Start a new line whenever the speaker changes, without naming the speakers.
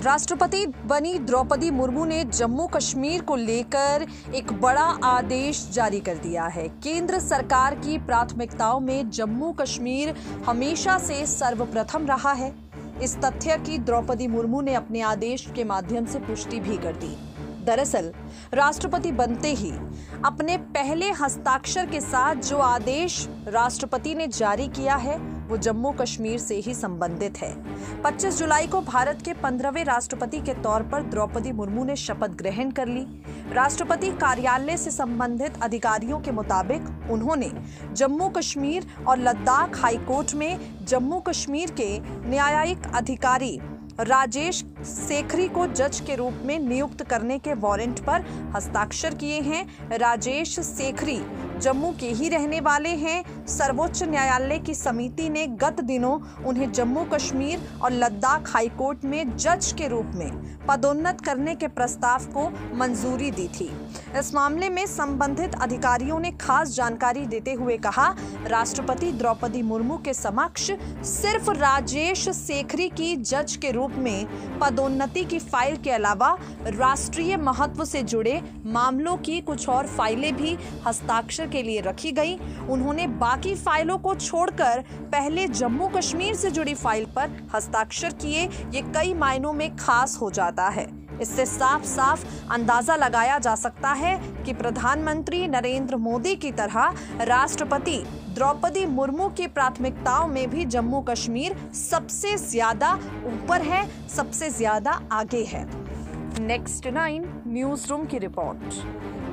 राष्ट्रपति बनी द्रौपदी मुर्मू ने जम्मू कश्मीर को लेकर एक बड़ा आदेश जारी कर दिया है। केंद्र सरकार की प्राथमिकताओं में जम्मू कश्मीर हमेशा से सर्वप्रथम रहा है। इस तथ्य की द्रौपदी मुर्मू ने अपने आदेश के माध्यम से पुष्टि भी कर दी। दरअसल राष्ट्रपति बनते ही अपने पहले हस्ताक्षर के साथ जो आदेश राष्ट्रपति ने जारी किया है वो जम्मू कश्मीर से ही संबंधित है। 25 जुलाई को भारत के 15वें राष्ट्रपति के तौर पर द्रौपदी मुर्मू ने शपथ ग्रहण कर ली। राष्ट्रपति कार्यालय से संबंधित अधिकारियों के मुताबिक उन्होंने जम्मू कश्मीर और लद्दाख हाईकोर्ट में जम्मू कश्मीर के न्यायिक अधिकारी राजेश सेखरी को जज के रूप में नियुक्त करने के वारंट पर हस्ताक्षर किए हैं। राजेश सेखरी जम्मू के ही रहने वाले हैं। सर्वोच्च न्यायालय की समिति ने गत दिनों उन्हें जम्मू कश्मीर और लद्दाख हाईकोर्ट में जज के रूप में पदोन्नत करने के प्रस्ताव को मंजूरी दी थी। इस मामले में संबंधित अधिकारियों ने खास जानकारी देते हुए कहा, राष्ट्रपति द्रौपदी मुर्मू के समक्ष सिर्फ राजेश सेखरी की जज के रूप में पदोन्नति की फाइल के अलावा राष्ट्रीय महत्व से जुड़े मामलों की कुछ और फाइलें भी हस्ताक्षर के लिए रखी गई। उन्होंने बाकी फाइलों को छोड़कर पहले जम्मू कश्मीर से जुड़ी फाइल पर हस्ताक्षर किए। ये कई मायनों में खास हो जाता है। इससे साफ साफ अंदाजा लगाया जा सकता है कि प्रधानमंत्री नरेंद्र मोदी की तरह राष्ट्रपति द्रौपदी मुर्मू की प्राथमिकताओं में भी जम्मू कश्मीर सबसे ज्यादा ऊपर है, सबसे ज्यादा आगे है। नेक्स्ट 9 न्यूज रूम की रिपोर्ट।